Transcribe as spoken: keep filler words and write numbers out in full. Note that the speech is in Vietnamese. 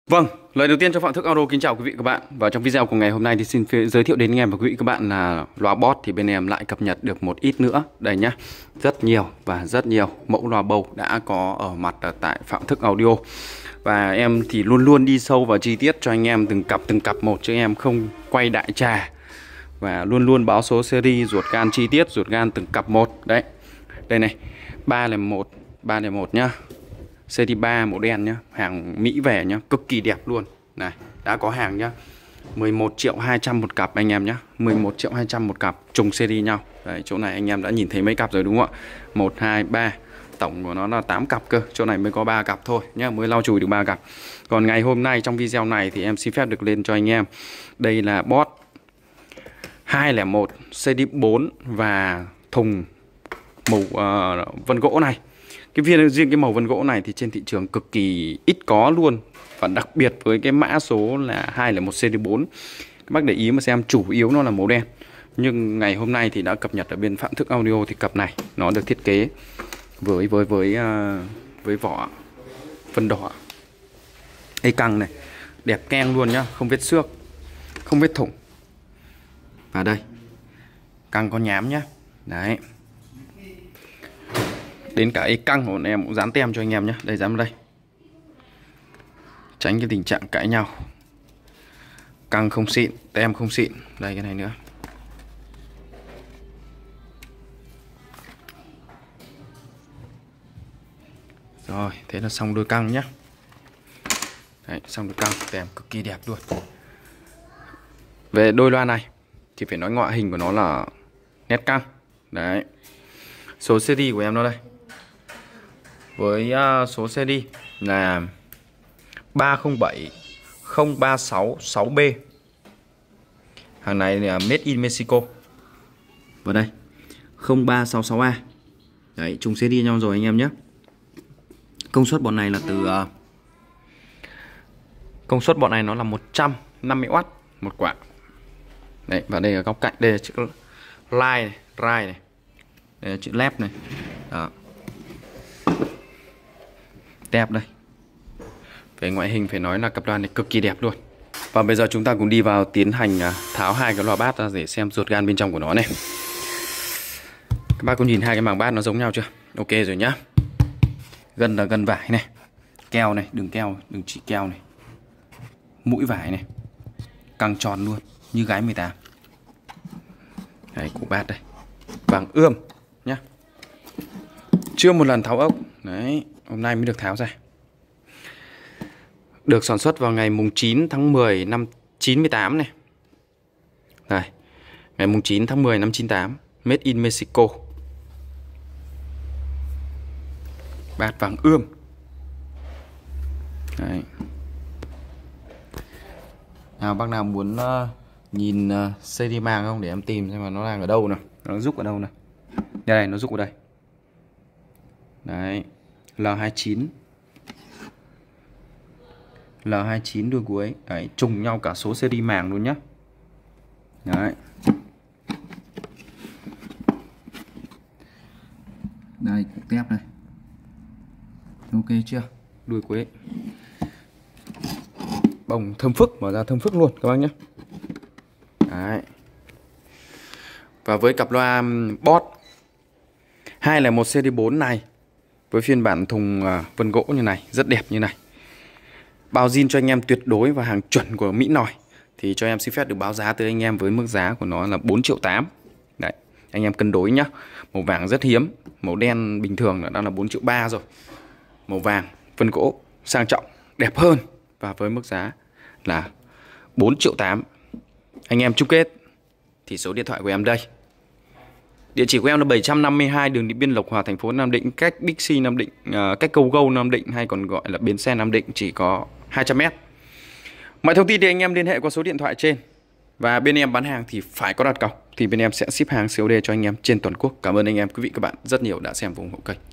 Vâng, lời đầu tiên cho Phạm Thức Audio kính chào quý vị các bạn. Và trong video của ngày hôm nay thì xin giới thiệu đến anh em và quý vị các bạn là loa Boss thì bên em lại cập nhật được một ít nữa. Đây nhá, rất nhiều và rất nhiều mẫu loa bầu đã có ở mặt ở tại Phạm Thức Audio. Và em thì luôn luôn đi sâu vào chi tiết cho anh em từng cặp từng cặp một, chứ em không quay đại trà. Và luôn luôn báo số series, ruột gan chi tiết, ruột gan từng cặp một. Đấy, đây này, ba là một, ba là một nhá. Series ba màu đen nhá, hàng Mỹ về nhá, cực kỳ đẹp luôn. Này, đã có hàng nhá. mười một triệu hai trăm một cặp anh em nhá. mười một triệu hai trăm một cặp, trùng series nhau. Đấy, chỗ này anh em đã nhìn thấy mấy cặp rồi đúng không ạ? một hai ba. Tổng của nó là tám cặp cơ, chỗ này mới có ba cặp thôi nhá, mới lau chùi được ba cặp. Còn ngày hôm nay trong video này thì em xin phép được lên cho anh em. Đây là Boss hai không một series bốn và thùng màu uh, vân gỗ này. Cái viên riêng cái màu vân gỗ này thì trên thị trường cực kỳ ít có luôn. Và đặc biệt với cái mã số là hai không một series bốn, các bác để ý mà xem, chủ yếu nó là màu đen. Nhưng ngày hôm nay thì đã cập nhật ở bên Phạm Thức Audio thì cặp này nó được thiết kế với với với uh, với vỏ vân đỏ. Đây căng này, đẹp keng luôn nhá, không vết xước, không vết thủng. Và đây, căng có nhám nhá. Đấy. Đến cả ấy căng của bọn em cũng dán tem cho anh em nhé. Đây, dán vào đây, tránh cái tình trạng cãi nhau. Căng không xịn, tem không xịn. Đây, cái này nữa. Rồi, thế là xong đôi căng nhé. Đấy, xong đôi căng, tem cực kỳ đẹp luôn. Về đôi loa này thì phải nói ngoại hình của nó là nét căng. Đấy, số series của em nó đây, với uh, số series là ba không bảy không ba sáu sáu B. Hàng này là made in Mexico. Vào đây không ba sáu sáu A. Đấy, trùng series nhau rồi anh em nhé. Công suất bọn này là từ uh, công suất bọn này nó là một trăm năm mươi oát một quả. Đấy, và đây là góc cạnh, đây là chữ line này, right này, đây là chữ left này. Đó, đẹp đây. Về ngoại hình phải nói là cặp loa này cực kỳ đẹp luôn. Và bây giờ chúng ta cùng đi vào tiến hành tháo hai cái loa bát ra để xem ruột gan bên trong của nó này. Các bác có nhìn hai cái màng bát nó giống nhau chưa? Ok rồi nhá. Gân là gân vải này, keo này, đường keo, đường chỉ keo này, mũi vải này, căng tròn luôn như gái mười tám. Đấy, củ bát đây, vàng ươm nhá. Chưa một lần tháo ốc. Đấy, hôm nay mới được tháo ra. Được sản xuất vào ngày mùng chín tháng mười năm chín mươi tám này. Đây, ngày mùng chín tháng mười năm chín mươi tám, made in Mexico. Bát vàng ươm. Đấy. Nào bác nào muốn uh, nhìn uh, series màng không, để em tìm xem mà nó đang ở đâu nào, nó rúc ở đâu nào. Đây này, nó rúc ở đây. Đấy, L hai mươi chín L hai mươi chín đuôi cuối. Đấy, trùng nhau cả số series màng luôn nhá. Đấy. Đây, cục tép này. Ok chưa? Đuôi cuối. Bông thơm phức, mở ra thơm phức luôn các bác nhé. Đấy. Và với cặp loa Boss hai không một series bốn này, với phiên bản thùng vân gỗ như này, rất đẹp như này, bao zin cho anh em tuyệt đối và hàng chuẩn của Mỹ Nòi, thì cho em xin phép được báo giá tới anh em với mức giá của nó là bốn triệu tám. Đấy, anh em cân đối nhá. Màu vàng rất hiếm, màu đen bình thường đã là bốn triệu ba rồi. Màu vàng vân gỗ sang trọng, đẹp hơn, và với mức giá là bốn triệu tám. Anh em chung kết thì số điện thoại của em đây. Địa chỉ của em là bảy trăm năm mươi hai đường Điện Biên Lộc Hòa, thành phố Nam Định, cách Bixi Nam Định, uh, cách Cầu Gâu Nam Định, hay còn gọi là bến xe Nam Định, chỉ có hai trăm mét. Mọi thông tin thì anh em liên hệ qua số điện thoại trên. Và bên em bán hàng thì phải có đặt cọc, thì bên em sẽ ship hàng xê ô đê cho anh em trên toàn quốc. Cảm ơn anh em quý vị các bạn rất nhiều đã xem và ủng hộ kênh.